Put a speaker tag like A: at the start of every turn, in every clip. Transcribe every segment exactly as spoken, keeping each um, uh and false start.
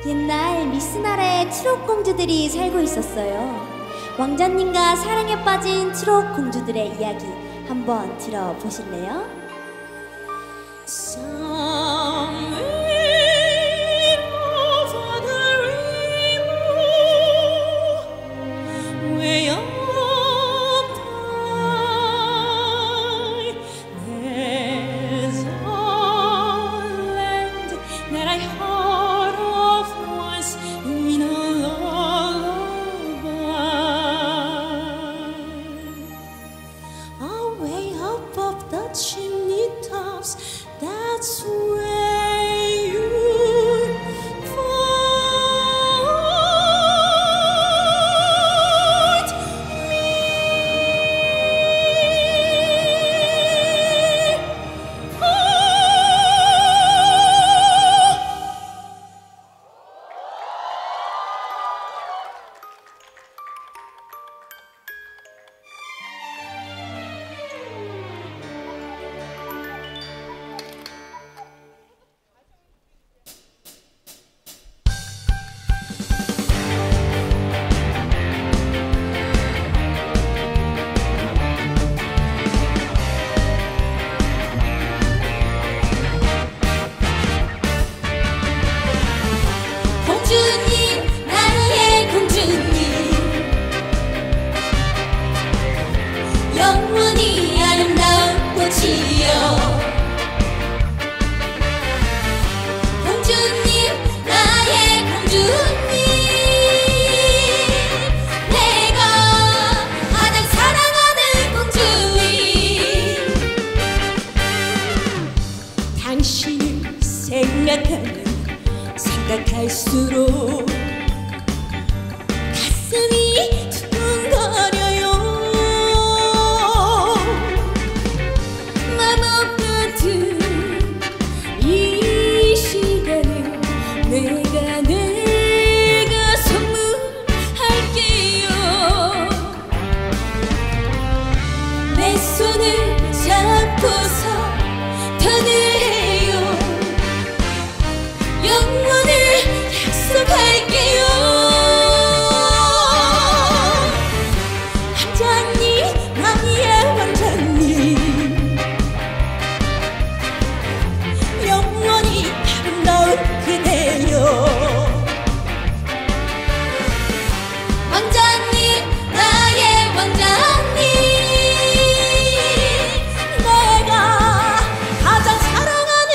A: 옛날 미스나라에 트롯 공주들이 살고 있었어요. 왕자님과 사랑에 빠진 트롯 공주들의 이야기 한번 들어보실래요?
B: 생각할수록 가슴이 두근거려요. 맘 같은 이 시간을 내가 내가 선물할게요. 내 손을 잡고서 터내요. 영원을 약속할게요. 왕자님, 나의 왕자님, 영원히 아름다운 그대여. 왕자님, 나의 왕자님, 내가 가장 사랑하는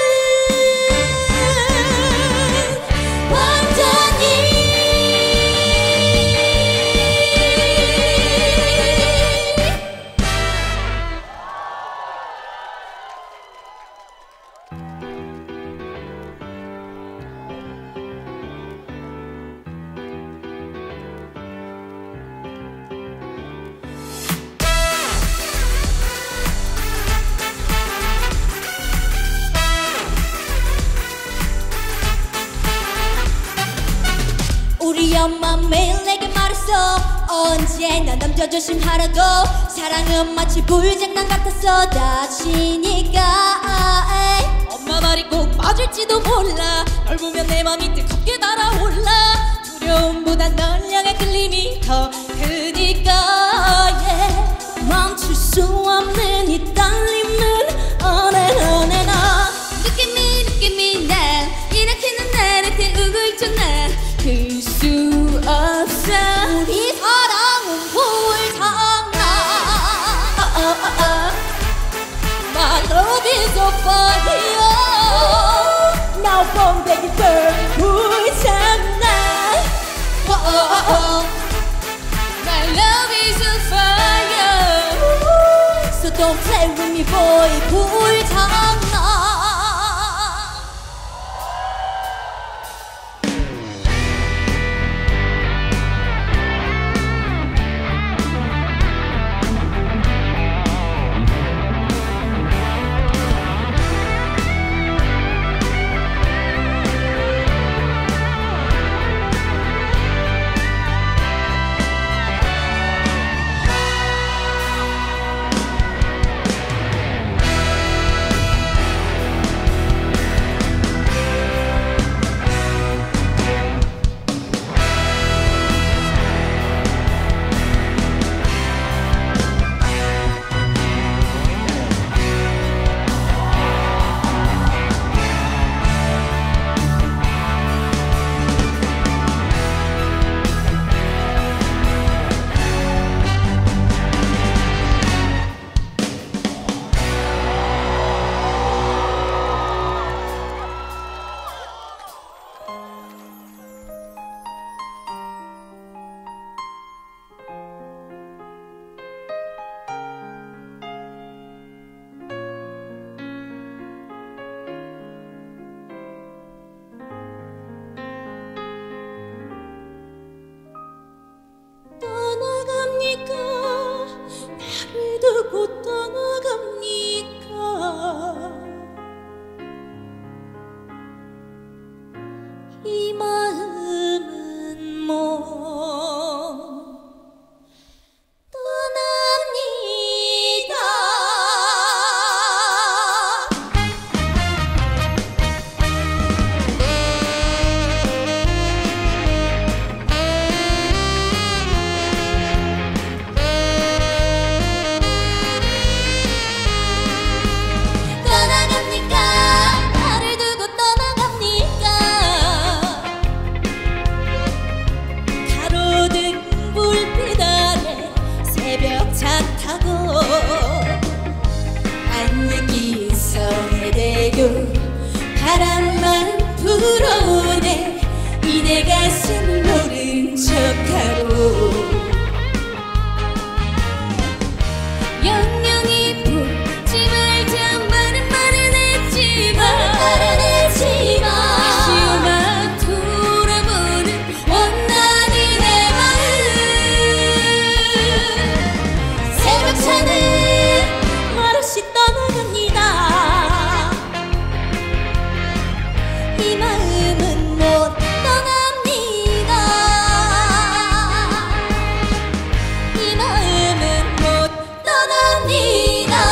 B: 우리 엄마 매일 내게 말했어. 언제나 남자 조심하라고. 사랑은 마치 불장난 같았어. 다치니까. 엄마 말이 꼭 맞을지도 몰라. 널 보면 내 맘이 뜨겁게 달아올라. 두려움보다 널 향해 끌림이 더 크니까. yeah. 멈출 수 없는 이 떨림은 언제나 느낌이 느낌이 난 이렇게는 나한테 우글적 난 그 수 없어. 우리 사랑은 불장난. oh, oh, oh, oh. My love is a fire. Now from baby girl 불장난. oh, oh, oh, oh. My love is a fire. So don't play with me boy. 불장난. 불어오네 이 내 가슴을 모른 척하고 영영이 보지 말자 말은 말은 했지만 말은 했지만 다시만 돌아보는 원한이 내 마음 새벽차는 말없이 떠나갑니다 이 마음은 못 떠납니다 이 마음은 못 떠납니다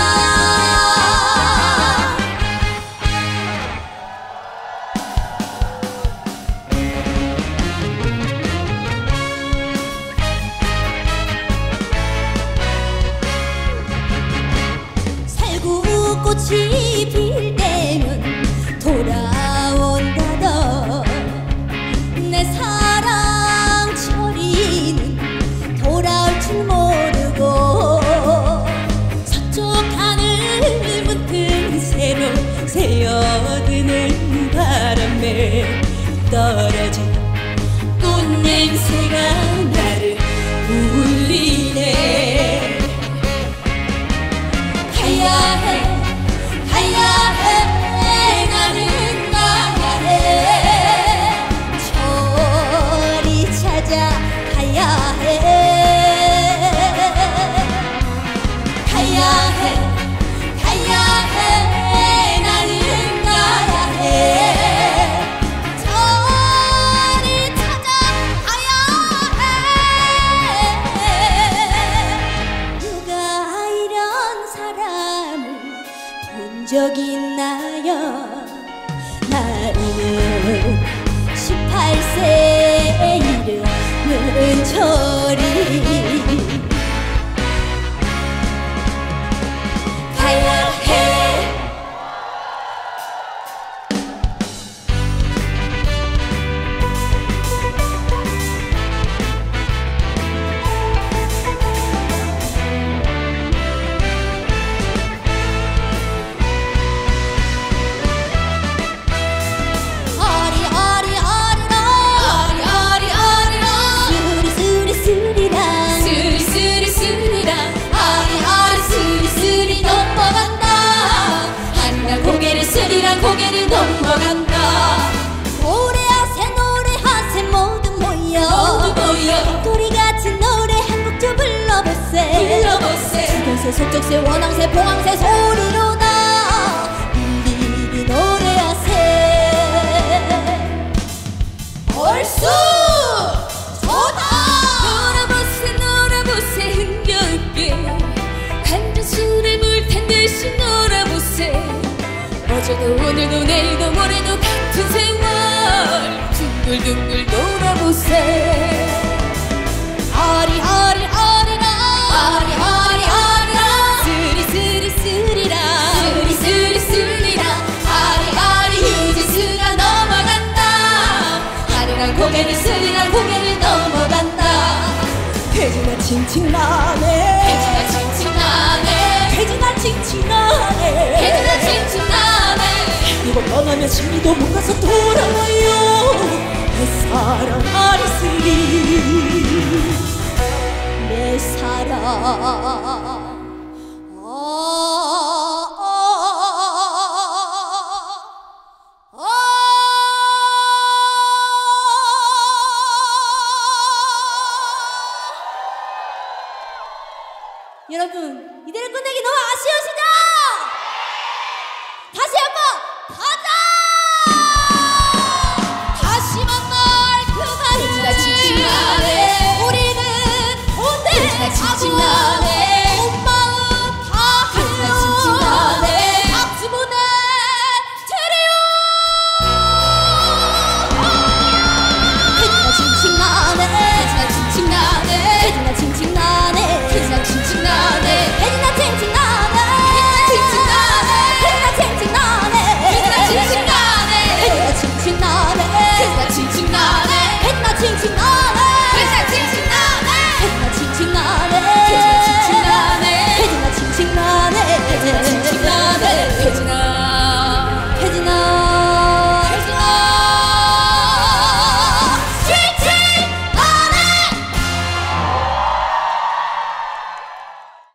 B: 살구꽃이 필 때면 돌아온다던 내 사랑 철이는 돌아올 줄 모르고 서쪽 하늘 문틈 새로 새어드는 바람에 떨어진 꽃냄새가 나를 울리네 가야 해 가야 해 나는 가야 해 저리 찾아 가야 해 가야 해 가야 해 나는 가야 해 저리 찾아 가야 해 누가 이런 사람을 본 적 있나요 나이는 십팔 세 이름은 철이 가야 해 어리 어리 어리로 어리 어리 어리로 수리 수리 수리랑 수리 수리 수리랑 어리 어리 수리 수리 넘어간다 한날 고개를 수리랑 고개를 넘어간다 노래하세 노래하세 모두 모여 모두 모여 도리 같은 노래 한 곡 좀 불러보세 불러보세 수경새 속적새 원앙새 봉황새 소리로다 일일이 노래하세 얼쑤 좋다 놀아보세 놀아보세 흥겹게 한 잔 술에 물탄 듯이 놀아보세 어제도 오늘도 내일도 모레도 같은 세월 둥글둥글 놀아보세 어리 어리 어리라 어리 어리 어리라 스리 스리 스리라 스리 스리 스리라 어리 어리 유지수가 넘어간다 하늘랑 고개를 스리랑 고개를 넘어간다 돼지나 칭칭나네 돼지나 칭칭나네 돼지나 칭칭나네 돼지나 칭칭나네 이거 떠나면 심리도 못 가서 돌아와요 내 사랑 아리스리 내 사랑 어, 어, 어, 어. 여러분